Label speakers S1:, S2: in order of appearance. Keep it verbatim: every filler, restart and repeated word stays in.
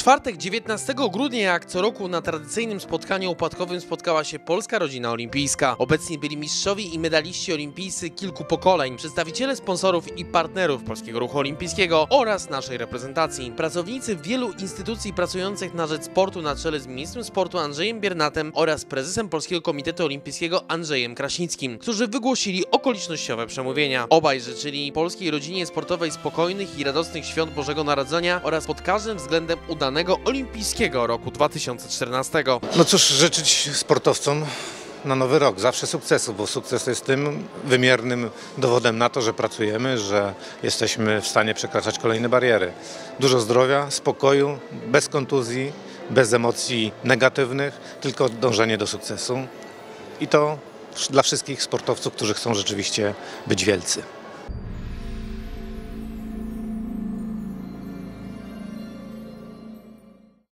S1: czwartek, dziewiętnastego grudnia, jak co roku na tradycyjnym spotkaniu upadkowym spotkała się polska rodzina olimpijska. Obecni byli mistrzowie i medaliści olimpijscy kilku pokoleń, przedstawiciele sponsorów i partnerów Polskiego Ruchu Olimpijskiego oraz naszej reprezentacji. Pracownicy wielu instytucji pracujących na rzecz sportu na czele z ministrem sportu Andrzejem Biernatem oraz prezesem Polskiego Komitetu Olimpijskiego Andrzejem Kraśnickim, którzy wygłosili okolicznościowe przemówienia. Obaj życzyli polskiej rodzinie sportowej spokojnych i radosnych świąt Bożego Narodzenia oraz pod każdym względem udanego olimpijskiego roku dwa tysiące czternastego.
S2: No cóż, życzyć sportowcom na nowy rok zawsze sukcesu, bo sukces jest tym wymiernym dowodem na to, że pracujemy, że jesteśmy w stanie przekraczać kolejne bariery. Dużo zdrowia, spokoju, bez kontuzji, bez emocji negatywnych, tylko dążenie do sukcesu. I to dla wszystkich sportowców, którzy chcą rzeczywiście być wielcy.